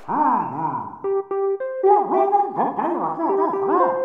啊啊！别回来，咱赶紧往这什么？